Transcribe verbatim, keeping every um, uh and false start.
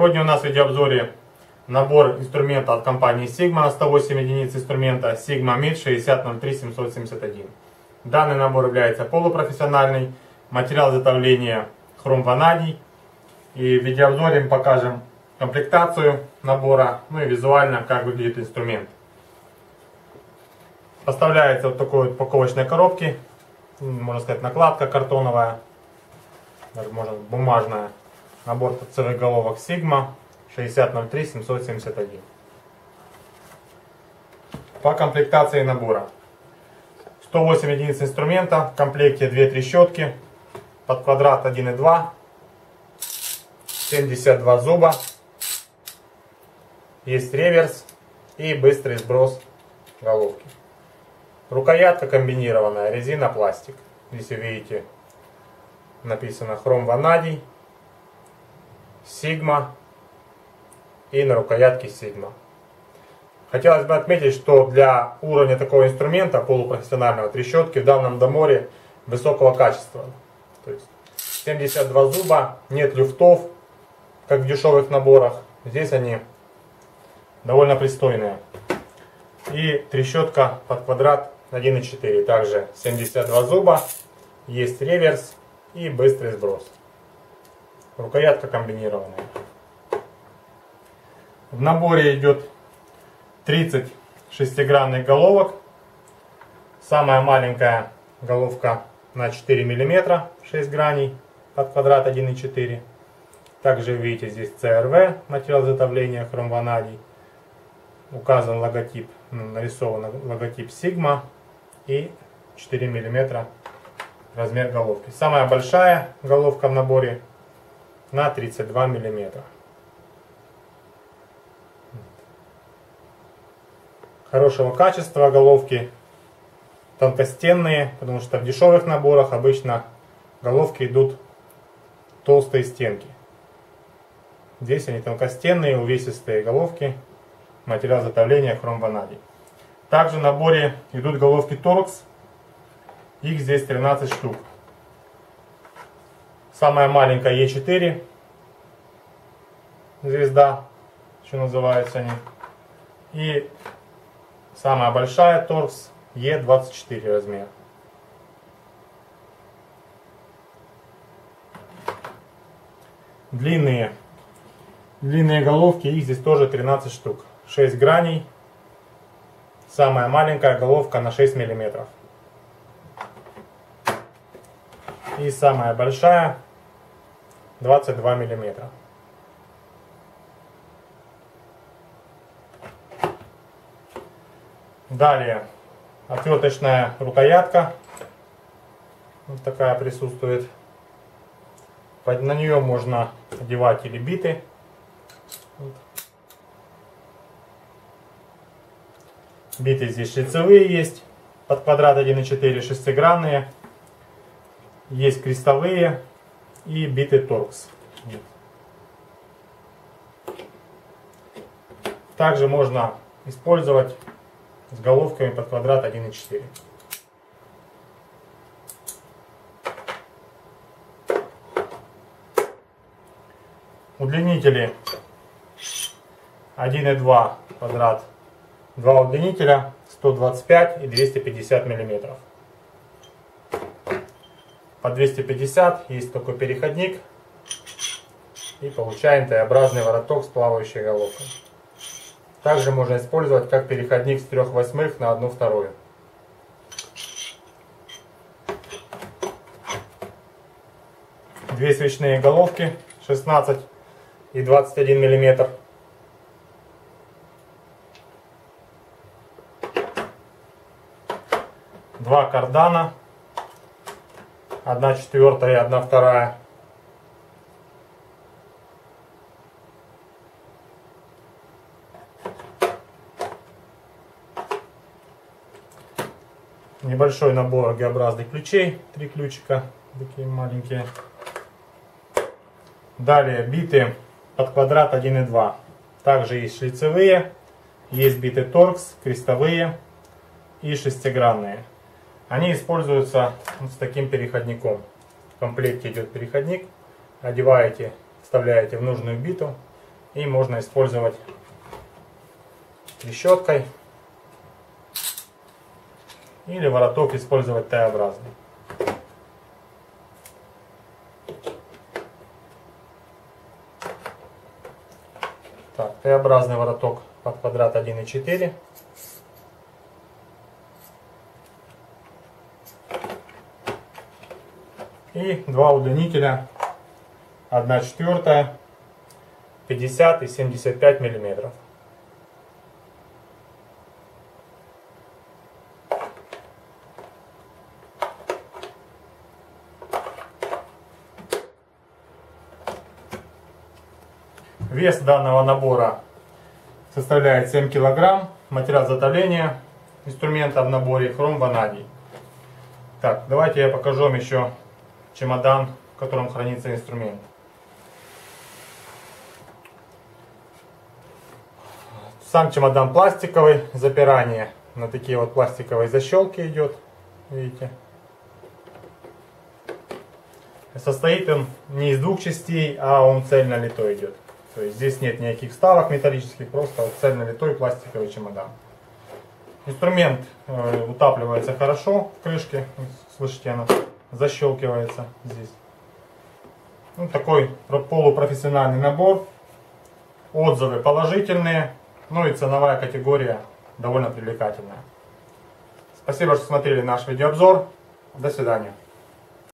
Сегодня у нас в видеообзоре набор инструмента от компании Sigma на сто восемь единиц инструмента Sigma Mid шестьдесят ноль три семьсот семьдесят один. Данный набор является полупрофессиональный, материал изготовления хром-ванадий. И в видеообзоре мы покажем комплектацию набора, ну и визуально, как выглядит инструмент. Поставляется вот такой вот упаковочной коробке, можно сказать, накладка картоновая, даже можно бумажная. Набор торцевых головок Sigma шестьдесят ноль три семьсот семьдесят один. По комплектации набора: сто восемь единиц инструмента, в комплекте две трещотки, под квадрат один и два, семьдесят два зуба, есть реверс и быстрый сброс головки. Рукоятка комбинированная, резина, пластик. Здесь вы видите, написано хром-ванадий, Sigma и на рукоятке Sigma. Хотелось бы отметить, что для уровня такого инструмента полупрофессионального трещотки в данном наборе высокого качества. То есть семьдесят два зуба, нет люфтов, как в дешевых наборах. Здесь они довольно пристойные. И трещотка под квадрат один и четыре. Также семьдесят два зуба, есть реверс и быстрый сброс. Рукоятка комбинированная. В наборе идет тридцать шестигранных головок. Самая маленькая головка на четыре миллиметра, шесть граней, под квадрат один и четыре. Также видите, здесь си эр ви, материал изготовления хром-ванадий. Указан логотип, нарисован логотип Sigma и четыре миллиметра размер головки. Самая большая головка в наборе на тридцать два миллиметра. Хорошего качества головки, тонкостенные, потому что в дешевых наборах обычно головки идут толстые стенки. Здесь они тонкостенные, увесистые головки, материал изготовления хром-ванадий. Также в наборе идут головки Torx, их здесь тринадцать штук. Самая маленькая е четыре, звезда, еще называются они. И самая большая Torx е двадцать четыре размер. Длинные, длинные головки, их здесь тоже тринадцать штук. шесть граней. Самая маленькая головка на шесть миллиметров. И самая большая двадцать два миллиметра. Далее отверточная рукоятка. Вот такая присутствует. На нее можно одевать или биты. Биты здесь шлицевые есть, под квадрат один и четыре, шестигранные. Есть крестовые и биты Torx. Также можно использовать с головками под квадрат один и четыре. Удлинители один и два квадрат. Два удлинителя сто двадцать пять и двести пятьдесят миллиметров. По двести пятьдесят есть такой переходник. И получаем Т-образный вороток с плавающей головкой. Также можно использовать как переходник с трех восьмых на одну вторую. Две свечные головки шестнадцать и двадцать один миллиметр. Два кардана, одна четвертая и одна вторая. Небольшой набор Г-образных ключей, три ключика, такие маленькие. Далее биты под квадрат один и два. Также есть шлицевые, есть биты Torx, крестовые и шестигранные. Они используются вот с таким переходником. В комплекте идет переходник. Одеваете, вставляете в нужную биту И можно использовать трещоткой. Или вороток использовать Т-образный. Так, Т-образный вороток под квадрат один и четыре. И два удлинителя одна четвертая, пятьдесят и семьдесят пять миллиметров. Вес данного набора составляет семь килограмм. Материал изготовления инструмента в наборе хром ванадий. Так, давайте я покажу вам еще чемодан, в котором хранится инструмент. Сам чемодан пластиковый, запирание на такие вот пластиковые защелки идет, видите. Состоит он не из двух частей, а он цельно литой идет. То есть здесь нет никаких вставок металлических, просто вот цельно литой пластиковый чемодан. Инструмент э, утапливается хорошо в крышке, слышите, она защелкивается здесь. Ну, такой полупрофессиональный набор. Отзывы положительные, ну и ценовая категория довольно привлекательная. Спасибо, что смотрели наш видеообзор. До свидания.